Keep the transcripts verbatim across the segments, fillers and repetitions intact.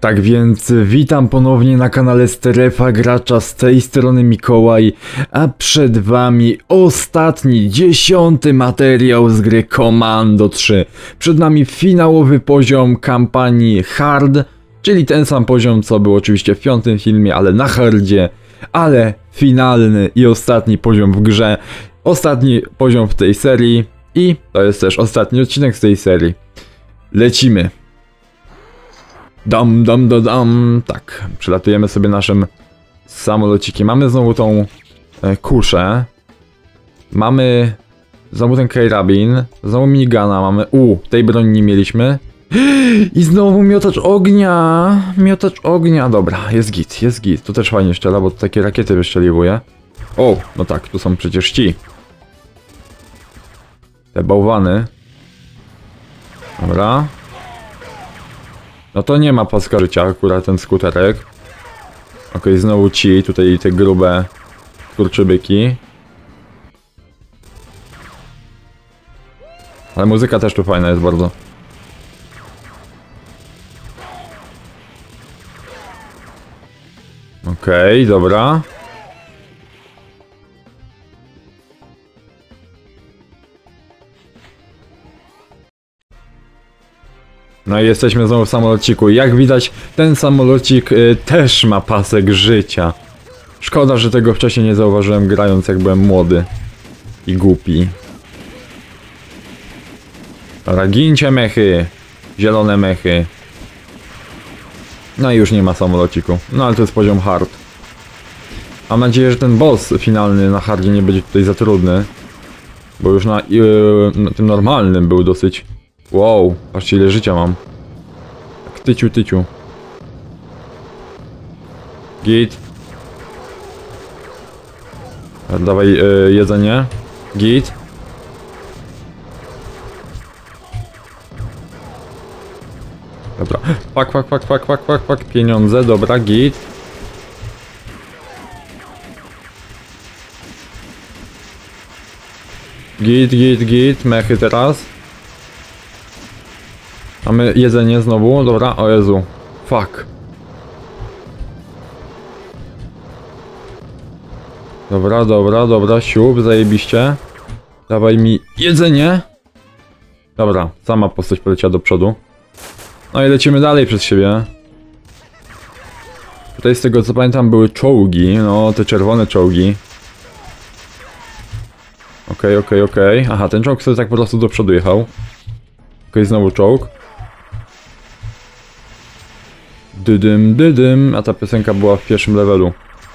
Tak więc witam ponownie na kanale Strefa Gracza, z tej strony Mikołaj, a przed wami ostatni, dziesiąty materiał z gry Commando trzy. Przed nami finałowy poziom kampanii Hard, czyli ten sam poziom co był oczywiście w piątym filmie, ale na hardzie, ale finalny i ostatni poziom w grze, ostatni poziom w tej serii i to jest też ostatni odcinek z tej serii. Lecimy. Dam, dam, dam, dam. Tak, przelatujemy sobie naszym samolocikiem. Mamy znowu tą e, kuszę. Mamy znowu ten karabin. Znowu minigana mamy. U, tej broni nie mieliśmy. I znowu miotacz ognia. Miotacz ognia. Dobra, jest git, jest git. To też fajnie strzela, bo to takie rakiety wystrzeliwuje. O, no tak, tu są przecież ci. Te bałwany. Dobra. No to nie ma paska życia, akurat ten skuterek. Okej, okay, znowu ci, tutaj te grube kurczybyki. Ale muzyka też tu fajna jest bardzo. Okej, okay, dobra. No i jesteśmy znowu w samolociku. Jak widać, ten samolocik y, też ma pasek życia. Szkoda, że tego wcześniej nie zauważyłem, grając jak byłem młody i głupi. Dobra, gincie mechy. Zielone mechy. No i już nie ma samolociku. No ale to jest poziom hard. Mam nadzieję, że ten boss finalny na hardzie nie będzie tutaj za trudny. Bo już na, yy, na tym normalnym był dosyć... Wow, patrzcie ile życia mam. Tak tyciu, tyciu. Git. Dawaj yy, jedzenie. Git. Dobra. Pak, pak, pak, pak, pak, pak, pak. Pieniądze, dobra, git. Git, git, git. Mechy teraz. Mamy jedzenie znowu, dobra, o Jezu. Fuck. Dobra, dobra, dobra, siup, zajebiście. Dawaj mi jedzenie. Dobra, sama postać poleciała do przodu. No i lecimy dalej przez siebie. Tutaj z tego co pamiętam były czołgi, no te czerwone czołgi. Okej, okej, okej. Aha, ten czołg sobie tak po prostu do przodu jechał. Okej, okay, znowu czołg. Dydym, dydym, a ta piosenka była w pierwszym levelu.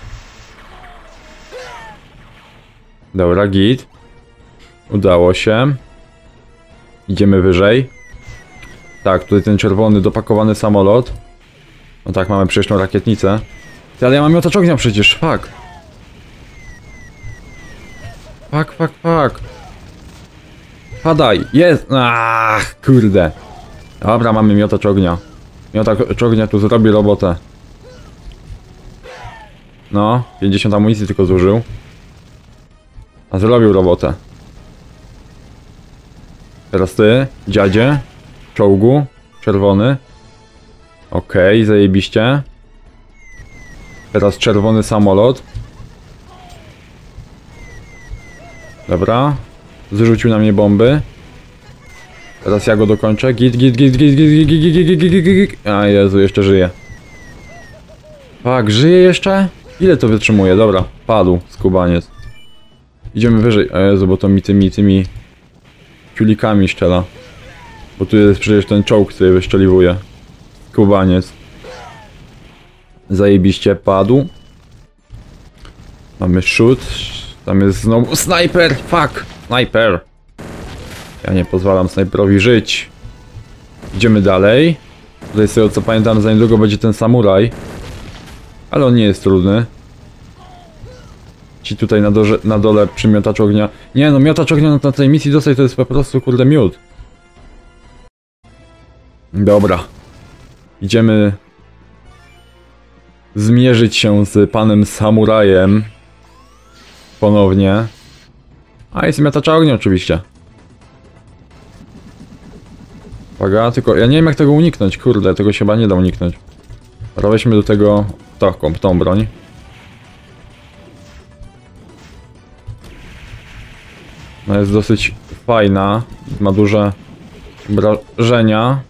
Dobra, git. Udało się. Idziemy wyżej. Tak, tutaj ten czerwony, dopakowany samolot. No tak, mamy przecież tą rakietnicę. Ty, ale ja mam miotacz ognia przecież, fuck. Fuck, fuck, fuck. Padaj, jest! Ach, kurde. Dobra, mamy miotacz ognia. Miotacz ognia tu zrobi robotę. No, pięćdziesiąt amunicji tylko zużył. A zrobił robotę. Teraz ty, dziadzie. Czołgu, czerwony. Okej, okay, zajebiście. Teraz czerwony samolot. Dobra. Zrzucił na mnie bomby. Teraz ja go dokończę. Git, git, git, git, git, git, git, git, git, git, git. A Jezu, jeszcze żyje. Tak, żyje jeszcze? Ile to wytrzymuje? Dobra, padł skubaniec. Idziemy wyżej. A Jezu, bo to mi tymi, tymi ciulikami szczela. Bo tu jest przecież ten czołg, który wyszczeliwuje. Skubaniec. Zajebiście padł. Mamy shoot. Tam jest znowu snajper! Fuck! Snajper! Ja nie pozwalam snajperowi żyć. Idziemy dalej. Tutaj z tego co pamiętam, za niedługo będzie ten samuraj. Ale on nie jest trudny. Ci tutaj na, dole, na dole przy miotaczu ognia. Nie no, miotacz ognia na tej misji dostać to jest po prostu kurde miód. Dobra. Idziemy zmierzyć się z panem samurajem. Ponownie. A jest miotacz ognia oczywiście. Uwaga, tylko ja nie wiem jak tego uniknąć, kurde, tego się chyba nie da uniknąć. Dobra, weźmy do tego taką, tą broń. No jest dosyć fajna, ma duże obrażenia.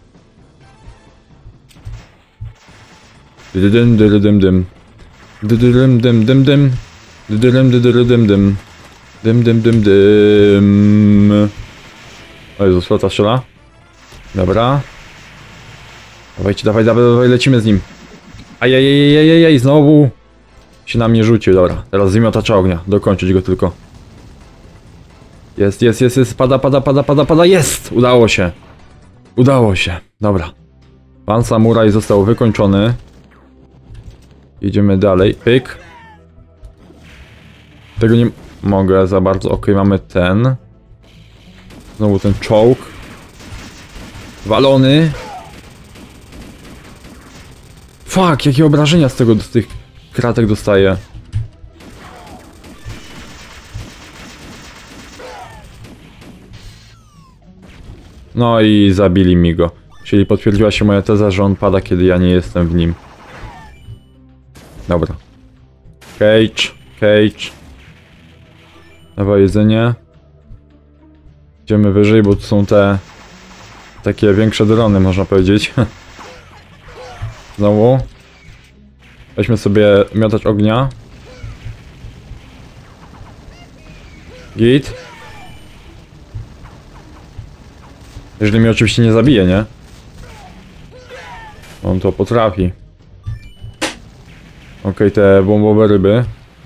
Dydym, dydym, dym. Dydym, dym, dym, dym. Dydym, dydym, dym. Dym, dym, dym, dym. O Jezus, flota strzela. Dobra. Dawajcie, dawaj, dawaj, dawaj, lecimy z nim. Ajajajajajaj, znowu się na mnie rzucił, dobra. Teraz z miotacza ognia, dokończyć go tylko. Jest, jest, jest, jest, pada, pada, pada, pada, pada, jest! Udało się. Udało się, dobra. Pan samuraj został wykończony. Idziemy dalej, pyk. Tego nie mogę za bardzo, okej, mamy ten. Znowu ten czołg. Walony. Fuck, jakie obrażenia z tego, z tych kratek dostaję. No i zabili mi go. Czyli potwierdziła się moja teza, że on pada, kiedy ja nie jestem w nim. Dobra. Cage, cage. Dawaj jedzenie. Idziemy wyżej, bo tu są te... takie większe drony, można powiedzieć. Znowu. Weźmy sobie miotacz ognia. Git. Jeżeli mnie oczywiście nie zabije, nie? On to potrafi. Okej, okay, te bombowe ryby.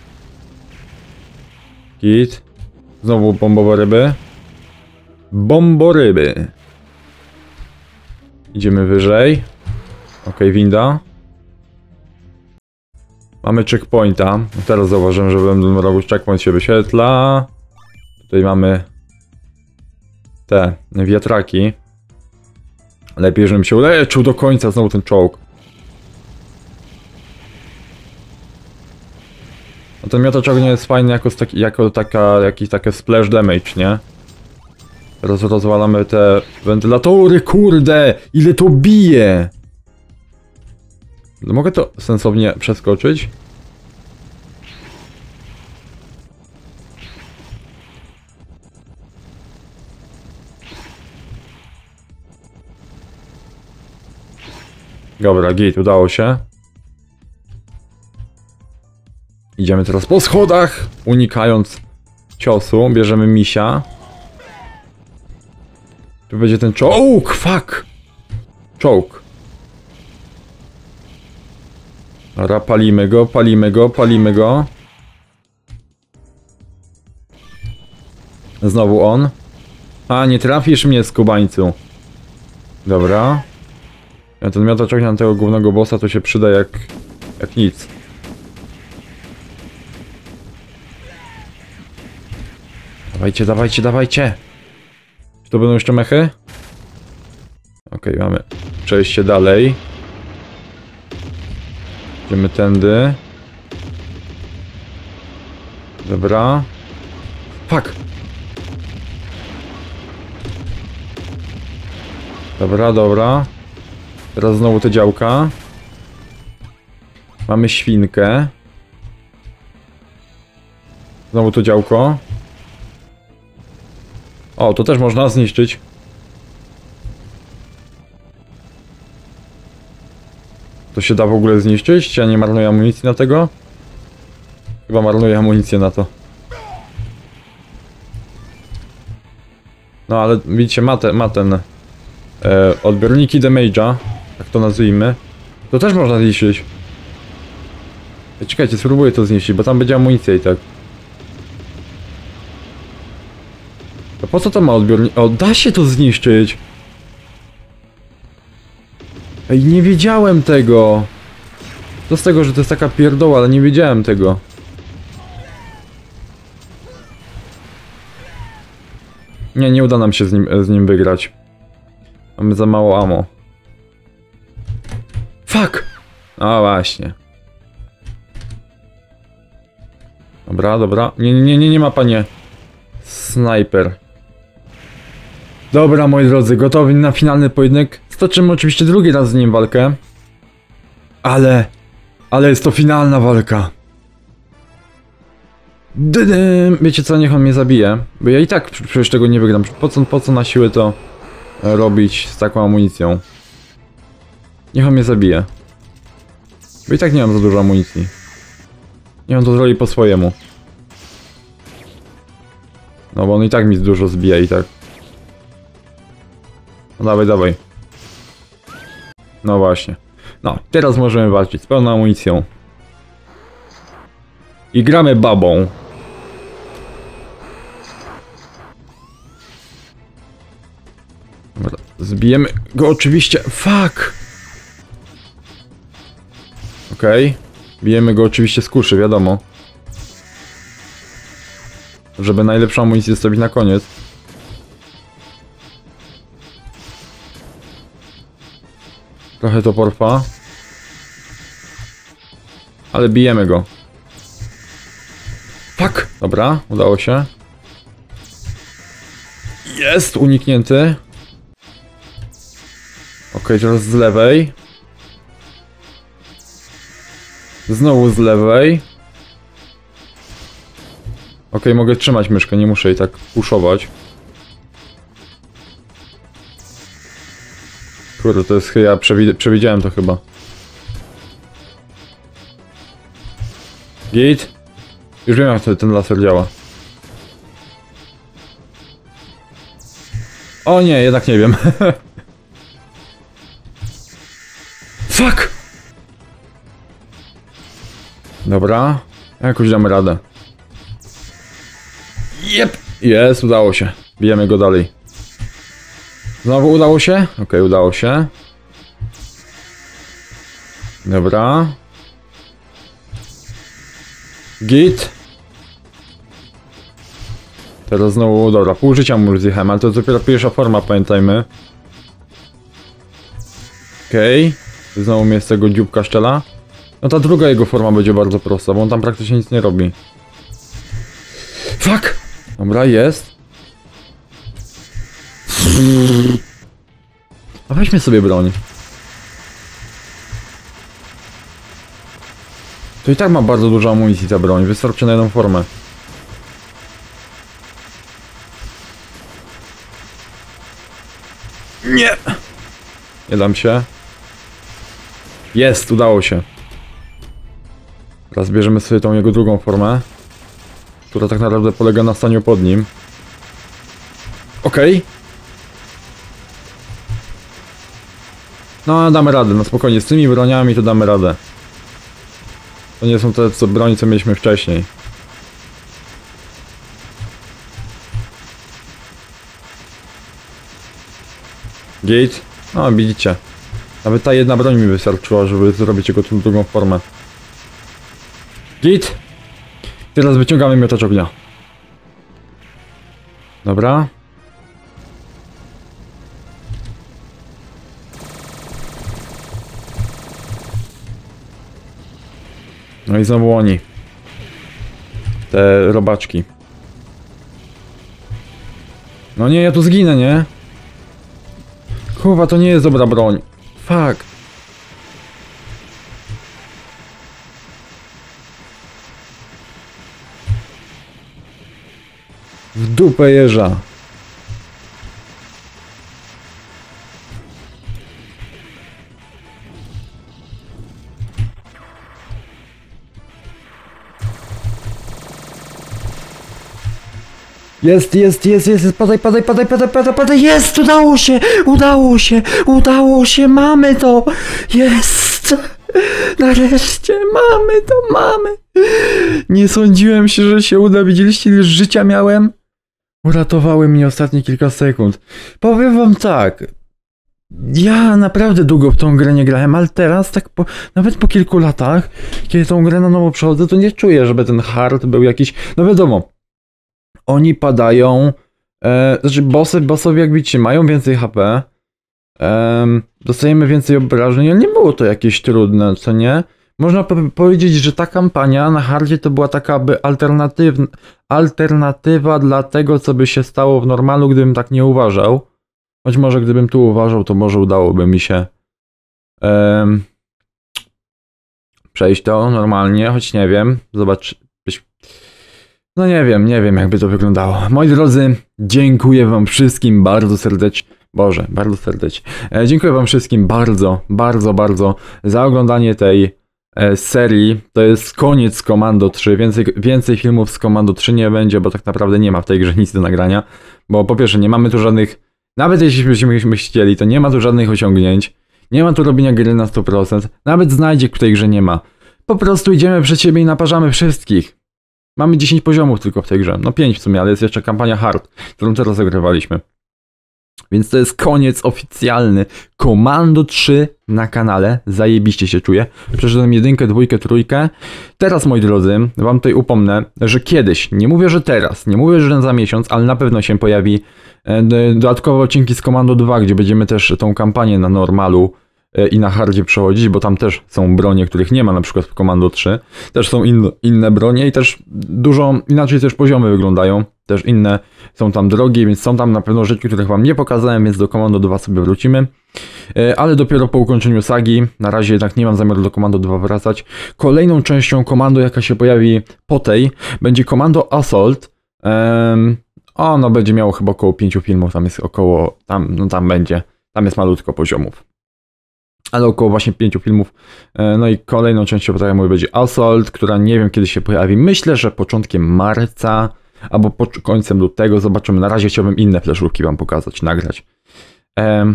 Git. Znowu bombowe ryby. Bomboryby. Idziemy wyżej. Okej, okay, winda. Mamy checkpointa. Teraz zauważyłem, że w lewym rogu checkpoint się wyświetla. Tutaj mamy te wiatraki. Lepiej, żebym się uleczył do końca. Znowu ten czołg. No ten miotacz ognia jest fajny jako, taki, jako taka, jakiś taki splash damage, nie? Teraz rozwalamy te wentylatory, kurde! Ile to bije! Mogę to sensownie przeskoczyć? Dobra, git, udało się. Idziemy teraz po schodach, unikając ciosu. Bierzemy misia. Tu będzie ten czołg, fuck! Czołg. Dobra, palimy go, palimy go, palimy go. Znowu on. A, nie trafisz mnie, skubańcu. Dobra. Ja ten miotacz ognia na tego głównego bossa to się przyda jak... jak nic. Dawajcie, dawajcie, dawajcie! Czy to będą jeszcze mechy? Okej, okay, mamy przejście dalej. Idziemy tędy. Dobra. Fuck! Dobra, dobra. Teraz znowu te działka. Mamy świnkę. Znowu to działko. O, to też można zniszczyć. To się da w ogóle zniszczyć? Czy ja nie marnuję amunicji na tego? Chyba marnuję amunicję na to. No ale widzicie, ma, te, ma ten... E, odbiorniki damage'a, tak to nazwijmy. To też można zniszczyć. Czekajcie, spróbuję to zniszczyć, bo tam będzie amunicja i tak. To po co to ma odbiornik? O, da się to zniszczyć! Ej, nie wiedziałem tego! To z tego, że to jest taka pierdoła, ale nie wiedziałem tego. Nie, nie uda nam się z nim, z nim wygrać. Mamy za mało ammo. Fuck! A właśnie. Dobra, dobra. Nie, nie, nie, nie ma, panie. Snajper. Dobra, moi drodzy, gotowi na finalny pojedynek. Stoczymy oczywiście drugi raz z nim walkę. Ale... Ale jest to finalna walka. Dydym. Wiecie co, niech on mnie zabije. Bo ja i tak przecież tego nie wygram. Po co, po co na siłę to robić z taką amunicją? Niech on mnie zabije. Bo i tak nie mam za dużo amunicji. Niech on to zrobi po swojemu. No bo on i tak mi dużo zbija i tak. No dawaj, dawaj. No właśnie. No, teraz możemy walczyć z pełną amunicją. I gramy babą. Dobra, zbijemy go oczywiście. Fuck! Okej. Okay. Bijemy go oczywiście z kuszy, wiadomo. Żeby najlepszą amunicję zostawić na koniec. Trochę to porfa. Ale bijemy go. Fuck! Dobra, udało się. Jest! Uniknięty. Ok, teraz z lewej. Znowu z lewej. Ok, mogę trzymać myszkę, nie muszę jej tak puszować. Kurde, to jest... ja przewi przewidziałem to chyba. Git. Już wiem, jak ten laser działa. O nie, jednak nie wiem. Fuck! Dobra. Jakoś damy radę. Jep! Jest, udało się. Bijemy go dalej. Znowu udało się? Okej, okay, udało się. Dobra. Git. Teraz znowu, dobra, pół życia mu zjechałem, ale to jest dopiero pierwsza forma, pamiętajmy. Okej. Okay. Znowu mnie z tego dzióbka szczela. No ta druga jego forma będzie bardzo prosta, bo on tam praktycznie nic nie robi. Fuck! Dobra, jest. A weźmy sobie broń. To i tak ma bardzo dużo amunicji ta broń, wystarczy na jedną formę. Nie! Nie dam się. Jest, udało się. Teraz bierzemy sobie tą jego drugą formę, która tak naprawdę polega na staniu pod nim. Okej. Okay. No, damy radę, no spokojnie, z tymi broniami to damy radę. To nie są te co broni, co mieliśmy wcześniej. Gate. No, widzicie. Nawet ta jedna broń mi wystarczyła, żeby zrobić jego tą drugą formę. Git! Teraz wyciągamy miotacz ognia. Dobra. No i znowu oni. Te robaczki. No nie, ja tu zginę, nie? Kurwa, to nie jest dobra broń. Fuck. W dupę jeża. Jest, jest, jest, jest, jest, padaj, padaj, padaj, padaj, padaj, padaj, jest, udało się, udało się, udało się, mamy to, jest, nareszcie, mamy to, mamy. Nie sądziłem się, że się uda, widzieliście ile życia miałem? Uratowały mnie ostatnie kilka sekund. Powiem wam tak, ja naprawdę długo w tą grę nie grałem, ale teraz tak po, nawet po kilku latach, kiedy tą grę na nowo przechodzę, to nie czuję, żeby ten hard był jakiś, no wiadomo. Oni padają, e, znaczy bossy, bossowie jak widzicie mają więcej H P, e, dostajemy więcej obrażeń, ale nie było to jakieś trudne, co nie? Można po powiedzieć, że ta kampania na hardzie to była taka by alternatyw alternatywa dla tego, co by się stało w normalu, gdybym tak nie uważał. Choć może gdybym tu uważał, to może udałoby mi się e, przejść to normalnie, choć nie wiem, zobacz, no nie wiem, nie wiem jakby to wyglądało. Moi drodzy, dziękuję wam wszystkim bardzo serdecznie, Boże, bardzo serdecznie, e, dziękuję wam wszystkim bardzo, bardzo, bardzo za oglądanie tej e, serii. To jest koniec z Commando trzy, więcej, więcej filmów z Commando trzy nie będzie, bo tak naprawdę nie ma w tej grze nic do nagrania, bo po pierwsze nie mamy tu żadnych, nawet jeśli byśmy chcieli, to nie ma tu żadnych osiągnięć, nie ma tu robienia gry na sto procent, nawet znajdziek w tej grze nie ma. Po prostu idziemy przed siebie i naparzamy wszystkich. Mamy dziesięć poziomów tylko w tej grze, no pięć w sumie, ale jest jeszcze kampania Hard, którą teraz zagrywaliśmy. Więc to jest koniec oficjalny. Commando trzy na kanale, zajebiście się czuję. Przeszedłem jedynkę, dwójkę, trójkę. Teraz, moi drodzy, wam tutaj upomnę, że kiedyś, nie mówię, że teraz, nie mówię, że za miesiąc, ale na pewno się pojawi e, dodatkowe odcinki z Commando dwa, gdzie będziemy też tą kampanię na normalu i na hardzie przechodzić, bo tam też są bronie, których nie ma na przykład w Commando trzy. Też są in, inne bronie i też dużo inaczej też poziomy wyglądają. Też inne są tam drogi, więc są tam na pewno rzeczy, których wam nie pokazałem, więc do Commando dwa sobie wrócimy. Ale dopiero po ukończeniu sagi, na razie jednak nie mam zamiaru do Commando dwa wracać. Kolejną częścią Commando, jaka się pojawi po tej, będzie Commando Assault. Um, ono będzie miało chyba około pięciu filmów, tam jest około, tam, no tam będzie, tam jest malutko poziomów. Ale około właśnie pięciu filmów. No i kolejną częścią, tak jak mówię, będzie Assault, która nie wiem kiedy się pojawi. Myślę, że początkiem marca albo po końcem lutego. Zobaczymy. Na razie chciałbym inne flashówki wam pokazać, nagrać. Um.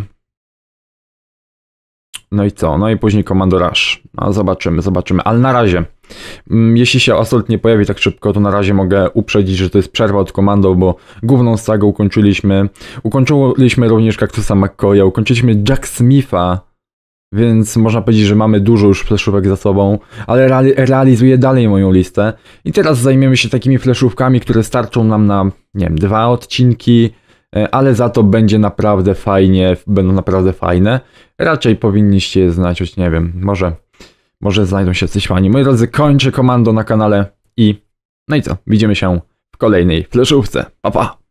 No i co? No i później Commando Rush. No zobaczymy, zobaczymy. Ale na razie, jeśli się Assault nie pojawi tak szybko, to na razie mogę uprzedzić, że to jest przerwa od Commando, bo główną sagę ukończyliśmy. Ukończyliśmy również Kaktusa McCoya, ukończyliśmy Jack Smitha. Więc można powiedzieć, że mamy dużo już fleszówek za sobą, ale reali realizuję dalej moją listę. I teraz zajmiemy się takimi fleszówkami, które starczą nam na, nie wiem, dwa odcinki, ale za to będzie naprawdę fajnie, będą naprawdę fajne. Raczej powinniście je znać, choć nie wiem, może, może znajdą się coś fani. Moi drodzy, kończę Commando na kanale i no i co, widzimy się w kolejnej fleszówce. Pa, pa!